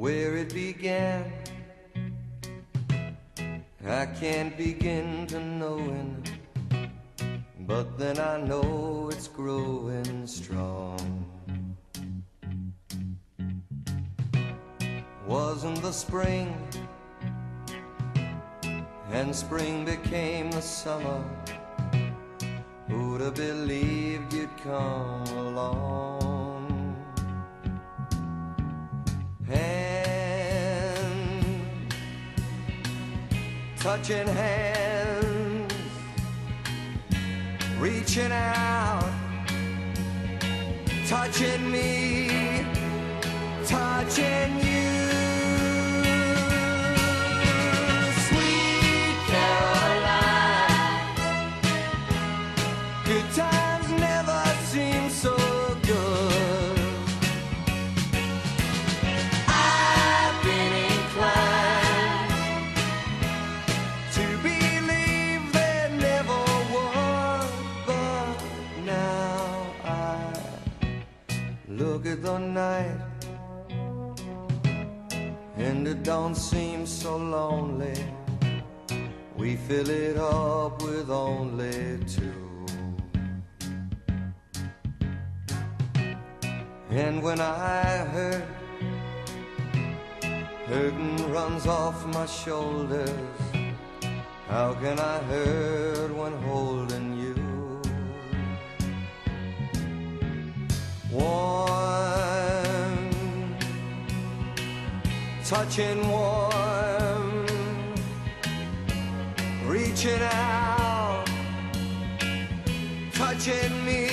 where it began. I can't begin to knowing, but then I know it's growing strong. Wasn't the spring, and spring became the summer. Who'd have believed you'd come along? Hand, touching hands, reaching out, touching me, touching you. Sweet Caroline, good times never seem so good. I've been inclined to believe there never was, but now I look at the night and it don't seem so lonely. We fill it up with only two. And when I hurt, hurting runs off my shoulders. How can I hurt when holding you? Warm, touching warm, reaching out, touching me.